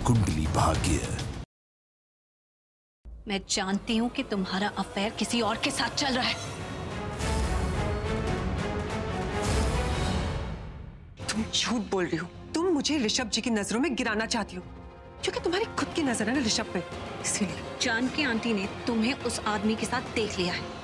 कुंडली भाग्य। मैं जानती हूँ कि तुम्हारा अफेयर किसी और के साथ चल रहा है। तुम झूठ बोल रही हो। तुम मुझे ऋषभ जी की नजरों में गिराना चाहती हो, क्योंकि तुम्हारी खुद की नजर है ना ऋषभ पे, इसीलिए। जानकी आंटी ने तुम्हें उस आदमी के साथ देख लिया है।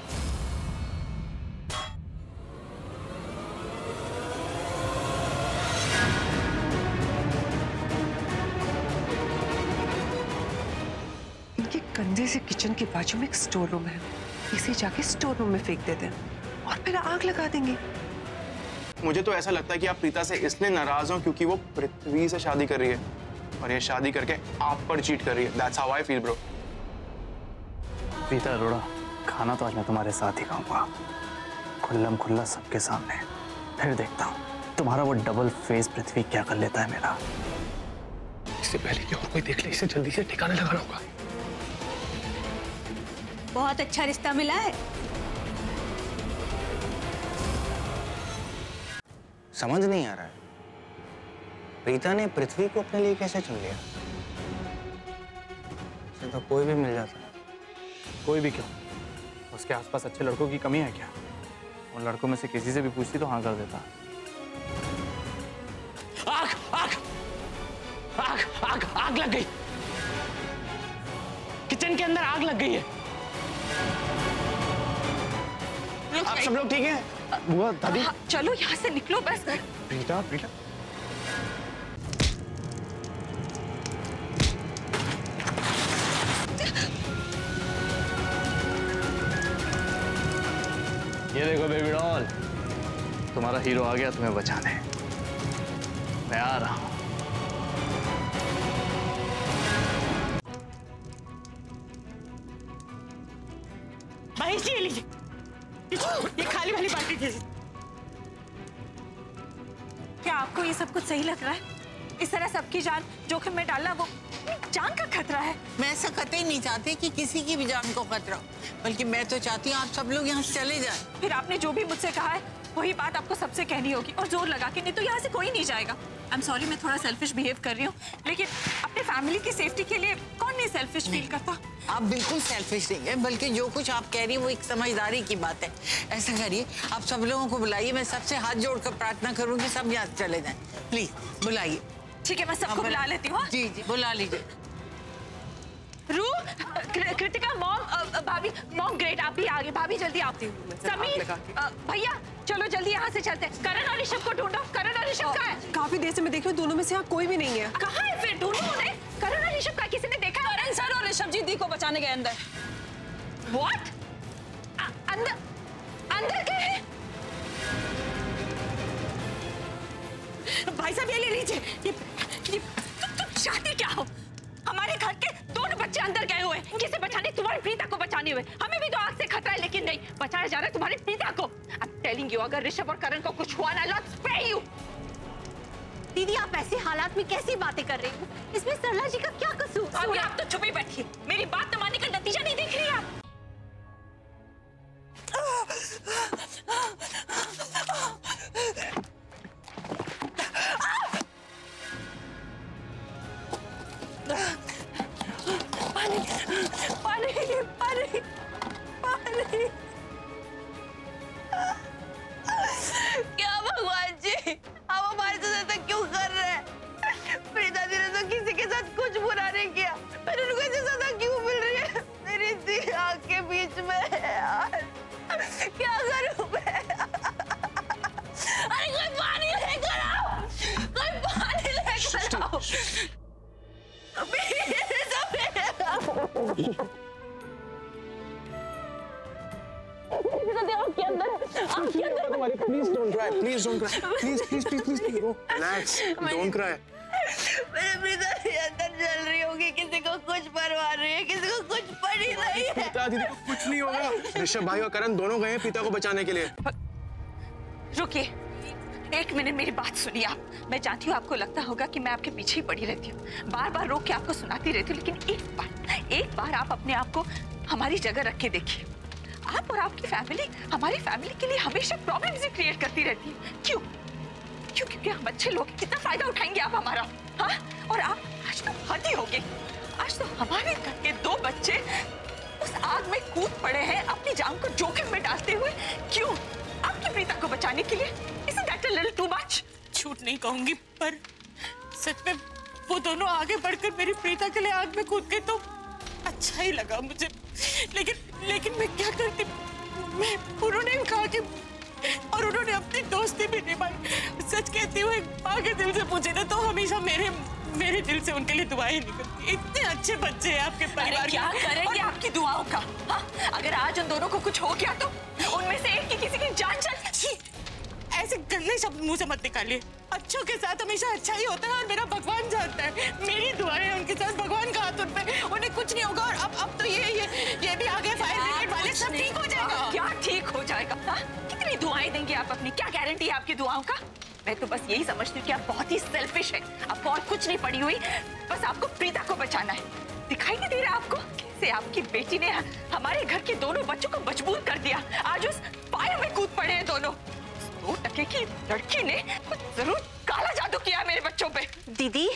इनके कंधे से किचन के बाजू में एक स्टोर रूम है, इसे जाके स्टोर रूम में फेंक देते हैं और फिर आग लगा देंगे। मुझे तो ऐसा लगता है कि आप प्रीता से इसलिए नाराज हो क्योंकि वो पृथ्वी से शादी कर रही है और ये शादी करके आप पर चीट कर रही है। That's how I feel, bro. Preeta Arora, खाना तो आज मैं तुम्हारे साथ ही खाऊंगा, खुल्लम खुल्ला सबके सामने। फिर देखता हूँ तुम्हारा वो डबल फेस पृथ्वी क्या कर लेता है मेरा। इससे पहले कि और कोई देख ले, इसे जल्दी से ठिकाने लगाना होगा। बहुत अच्छा रिश्ता मिला है। समझ नहीं आ रहा है, प्रीता ने पृथ्वी को अपने लिए कैसे चुन लिया? इसे तो कोई भी मिल जाता है। कोई भी क्यों? उसके आसपास अच्छे लड़कों की कमी है क्या? उन लड़कों में से किसी से भी पूछती तो हाँ कर देता। आग आग आग आग आग लग गई, किचन के अंदर आग लग गई है। आप सब लोग ठीक हैं? बुआ, दादी, चलो यहाँ से निकलो बस। प्रीता, प्रीता। ये देखो बेबी डॉल, तुम्हारा हीरो आ गया तुम्हें बचाने। मैं आ रहा हूं। भाई जी लीजिए, ये खाली वाली बाल्टी दे। क्या आपको ये सब कुछ सही लग रहा है? इस तरह सबकी जान जोखिम में डालना, वो जान का खतरा है। मैं ऐसा कतई नहीं चाहती कि किसी की भी जान को खतरा हो, बल्कि मैं तो चाहती हूँ आप सब लोग यहाँ से चले जाएं। फिर आपने जो भी मुझसे कहा है वही बात आपको सबसे कहनी होगी, और जोर लगा के, नहीं तो यहाँ से कोई नहीं जाएगा। आई एम सॉरी, मैं थोड़ा सेल्फिश बिहेव कर रही हूँ, लेकिन अपने फैमिली की सेफ्टी के लिए कौन नहीं सेल्फिश फील करता? आप बिल्कुल सेल्फिश नहीं है, बल्कि जो कुछ आप कह रही है वो एक समझदारी की बात है। ऐसा करिए, आप सब लोगों को बुलाइए, मैं सबसे हाथ जोड़कर प्रार्थना करूंगी सब यहाँ से चले जाएं। प्लीज बुलाइए। ठीक है, मैं सबको बुला लेती हूँ। जी जी, बुला लीजिए। रू, कृतिका, मॉम, भाभी, मॉम ग्रेट, आप भी आगे। भाभी जल्दी आप। समीर, भैया चलो जल्दी यहाँ से चलते हैं। करण और ऋषभ को ढूंढो। करण और ऋषभ कहाँ है? काफी देर से मैं देख रही हूँ, दोनों में से यहाँ कोई भी नहीं है। कहाँ है फिर? ढूंढो उन्हें। करण और ऋषभ का किसी ने देखा? करण सर और ऋषभ जी दी को बचाने गए अंदर। What? अंदर अंदर क्या है? भाई साहब ये ले लीजिए। तुम चाहती क्या हो? हमारे घर के दोनों बच्चे अंदर गए हुए, किसे बचाने? तुम्हारी प्रीता को बचाने हुए। हमें भी तो आग से खतरा है, लेकिन नहीं, बचाया जा रहा है तुम्हारी प्रीता को। I'm telling you, अगर ऋषभ और करण को कुछ हुआ ना, I'll spare you। दीदी आप ऐसे हालात में कैसी बातें कर रही हो? इसमें सरला जी का क्या कसूर? अभी आप तो चुप ही बैठिए, मेरी बात न मानने का नतीजा नहीं देख रही आप? पानी पानी पानी पानी। क्या भगवान जी, आप हमारे साथ ऐसा क्यों कर रहे हैं? प्रीता जी ने तो किसी के साथ कुछ बुरा नहीं किया, फिर उनको ऐसी सजा क्यों मिल रही है मेरी दी आग के बीच में? यार क्या करूं मैं? अरे कोई पानी लेकर आओ, कोई पानी लेकर आओ। Please don't cry. Please don't cry. Please. Relax. Don't cry. मेरे प्रीता जी अंदर जल रही होगी, किसी को कुछ परवाह नहीं है, किसी को कुछ पड़ी नहीं है। प्रीता दीदी को कुछ नहीं होगा। ऋषभ भाई और करण दोनों गए हैं प्रीता को बचाने के लिए। रुकिए, एक मिनट मेरी बात सुनिए आप। मैं जानती हूँ आपको लगता होगा कि मैं आपके पीछे ही पड़ी रहती हूँ, बार बार रोक के आपको सुनाती रहती हूँ, लेकिन एक बार आप अपने आप को हमारी जगह रख के देखिए। आप और आपकी फैमिली हमारी फैमिली के लिए हमेशा प्रॉब्लम्स ही क्रिएट करती रहती है। क्यों? क्योंकि हम अच्छे लोग, कितना फायदा उठाएंगे आप हमारा? हाँ, और आप आज तो हद ही हो के। आज तो हमारे घर के 2 बच्चे उस आग में कूद पड़े हैं अपनी जान को जोखिम में डालते हुए। क्यों? आपकी प्रीता को बचाने के लिए। Isn't that a little too much? झूठ नहीं कहूंगी, पर सच में वो दोनों आगे बढ़कर मेरी प्रीता के लिए आग में कूद गए तो अच्छा ही लगा मुझे। लेकिन मैं क्या करती? उन्होंने कहा कि और उन्होंने अपनी दोस्ती भी निभाई। सच कहती हूँ, एक माँ के दिल से पूछे ना तो हमेशा मेरे दिल से उनके लिए दुआएं निकलती। इतने अच्छे बच्चे हैं आपके परिवार। क्या करेंगे आपकी दुआओं का? हाँ? अगर आज उन दोनों को कुछ हो गया तो उनमें से एक की किसी की जान चल। ऐसे गंदे शब्द मुंह से मत निकालिए। अच्छों के साथ हमेशा अच्छा ही होता है और मेरा भगवान जानता है। मेरी दुआएं उनके साथ, भगवान का हाथ उन पे। उन्हें कुछ नहीं होगा। और अब तो ये भी आगे फायर ब्रिगेड वाले सब ठीक हो जाएगा। क्या ठीक हो जाएगा? हाँ? कितनी दुआएं देंगे आप अपनी? क्या गारंटी है आपकी दुआओं का? मैं तो बस यही समझती हूँ कि आप बहुत ही सेल्फिश है। आपको और कुछ नहीं पड़ी हुई, बस आपको प्रीता को बचाना है। दिखाई नहीं दे रहा आपको कैसे आपकी बेटी ने हमारे घर के दोनों बच्चों को मजबूर कर दिया? आज उस फायर में कूद पड़े हैं दोनों। 2 टके की लड़की ने कुछ जरूर काला जादू किया है मेरे बच्चों पे। दीदी,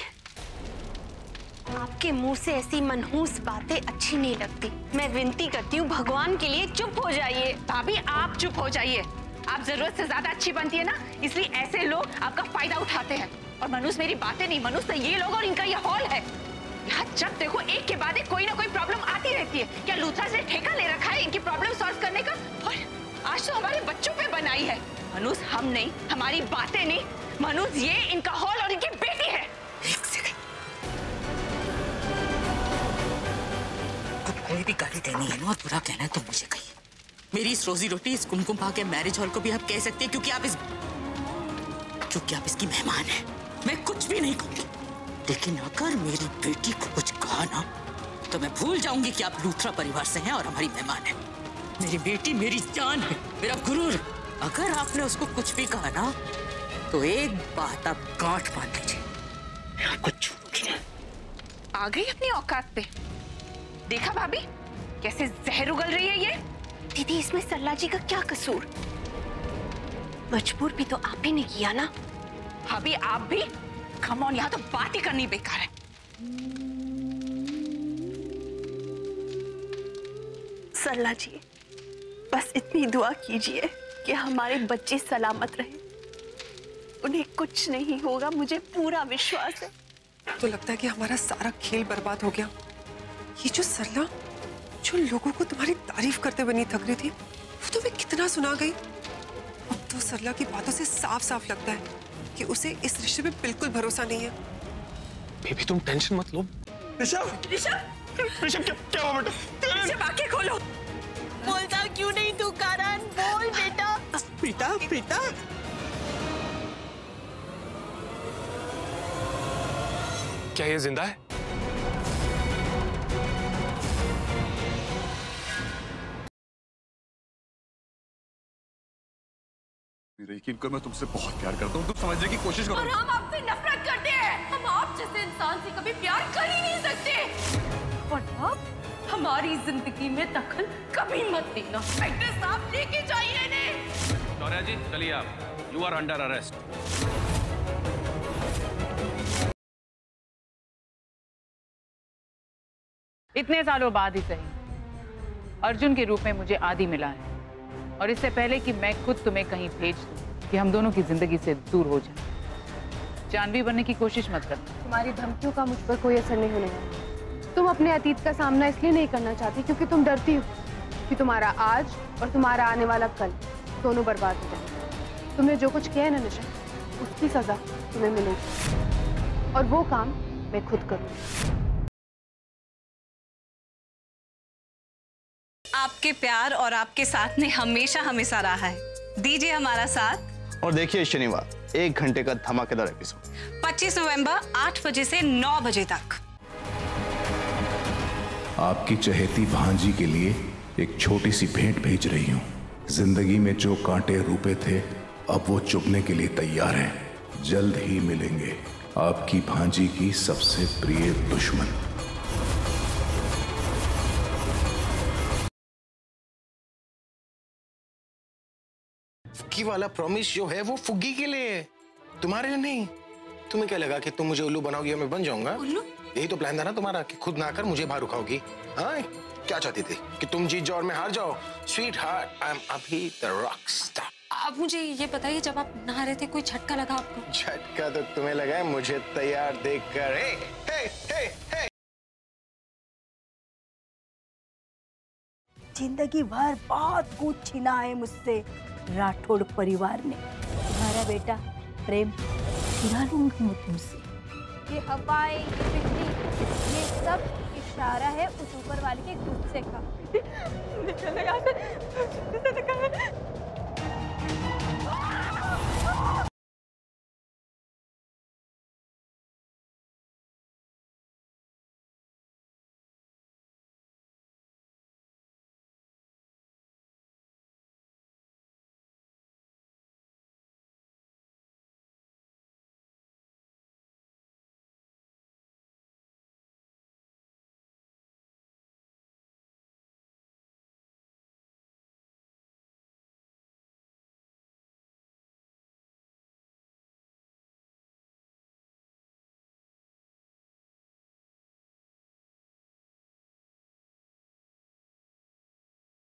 आपके मुंह से ऐसी मनहूस बातें अच्छी नहीं लगती। मैं विनती करती हूँ, भगवान के लिए चुप हो जाइए। भाभी आप चुप हो जाइए। आप जरूरत से ज्यादा अच्छी बनती है ना, इसलिए ऐसे लोग आपका फायदा उठाते हैं। और मनुष्य मेरी बातें नहीं, मनुष्य ये लोग और इनका ये हॉल है। यहाँ जब देखो एक के बाद एक कोई ना कोई प्रॉब्लम आती रहती है। क्या लूथरा ने ठेका ले रखा है इनकी प्रॉब्लम सॉल्व करने का? और आज तो हमारे बच्चों पे बनाई है। मनुष्य हम नहीं, हमारी बातें नहीं, मनुष्य ये इनका हॉल और इनकी बेटी है। एक सेकंड, कोई भी गाली देनी है ना और बुरा कहना है तो मुझे कहिए। मेरी इस रोजी रोटी, इस कुमकुम भाग्य मैरिज हॉल को भी आप कह सकते हैं क्योंकि आप इसकी मेहमान हैं। मैं कुछ भी नहीं कहूंगी, लेकिन अगर मेरी बेटी को कुछ कहा ना तो मैं भूल जाऊंगी कि आप लूथरा परिवार से हैं और हमारी मेहमान हैं। मेरी बेटी मेरी जान है, मेरा गुरूर। अगर आपने उसको कुछ भी कहा ना तो एक बात आप गांठ बांध लीजिए, मैं आपको छोड़ूंगी नहीं। आ गई अपनी औकात पे। देखा भाभी कैसे जहर उगल रही है ये? दीदी, इसमें सरला जी का क्या कसूर? मजबूर भी तो आप ही ने किया ना। भाभी आप भी? कम ऑन, यहाँ तो बात ही करनी बेकार है। सरला जी, बस इतनी दुआ कीजिए कि हमारे बच्चे सलामत रहे। उन्हें कुछ नहीं होगा, मुझे पूरा विश्वास है। तो लगता है कि हमारा सारा खेल बर्बाद हो गया। ये जो सरला, जो लोगों को तुम्हारी तारीफ करते बनी थक रही थी, वो तुम्हें कितना सुना गई। अब तो सरला की बातों से साफ साफ लगता है कि उसे इस रिश्ते में बिल्कुल भरोसा नहीं है। बेबी तुम टेंशन मत लो। ऋषभ क्या हुआ बेटा? ऋषभ आंखें खोलो। बोलता क्यों नहीं तू? कारण बोल बेटा। प्रीता क्या ये जिंदा है? यकीन कर, मैं तुमसे बहुत प्यार करता हूँ, तुम समझने की कोशिश करो। और हम आपसे नफरत करते हैं। हम आप जैसे इंसान से कभी प्यार कर ही नहीं सकते। और आप हमारी जिंदगी में दखल कभी मत देना। इंस्पेक्टर साहब लेके जाइए इन्हें। शौर्या जी चलिए आप, यू आर अंडर अरेस्ट। इतने सालों बाद ही सही अर्जुन के रूप में मुझे आदि मिला है, और इससे पहले कि मैं खुद तुम्हें कहीं भेज दूं कि हम दोनों की जिंदगी से दूर हो जाए, जानवी बनने की कोशिश मत करना। तुम्हारी धमकियों का मुझ पर कोई असर नहीं होने वाला। तुम अपने अतीत का सामना इसलिए नहीं करना चाहती क्योंकि तुम डरती हो कि तुम्हारा आज और तुम्हारा आने वाला कल दोनों बर्बाद हो जाए। तुमने जो कुछ किया है ना निशा, उसकी सजा तुम्हें मिलेगी, और वो काम मैं खुद करूंगी। आपके प्यार और आपके साथ ने हमेशा हमेशा रहा है। दीजिए हमारा साथ और देखिए शनिवार 1 घंटे का धमाकेदार एपिसोड 25 नवंबर 8 बजे से 9 बजे तक। आपकी चहेती भांजी के लिए एक छोटी सी भेंट भेज रही हूँ। जिंदगी में जो कांटे रूपे थे, अब वो चुभने के लिए तैयार हैं। जल्द ही मिलेंगे आपकी भांजी की सबसे प्रिय दुश्मन। फुग्गी वाला प्रॉमिस जो है वो फुग्गी के लिए है, तुम्हारे लिए नहीं। तुम्हें क्या लगा कि तुम मुझे उल्लू बनाओगी और मैं बन जाऊंगा? उल्लू? यही तो प्लान था ना तुम्हारा कि खुद ना कर मुझे बाहर रुकाओगी। हाँ, क्या चाहती थी कि तुम जीत जाओ और मैं हार जाओ? स्वीट हार्ट, आई एम अभी द रॉक स्टार। आप मुझे ये बताइए, जब आप नहा रहे थे कोई झटका लगा आपको? झटका तो तुम्हें लगा है मुझे तैयार देखकर। हे हे हे हे। जिंदगी भर बहुत कुछ छीना है मुझसे राठौड़ परिवार ने। तुम्हारा बेटा प्रेम छीना लूंगी मैं तुमसे। ये हवाएं, ये बिजली, ये सब इशारा है उस ऊपर वाले के गुस्से का।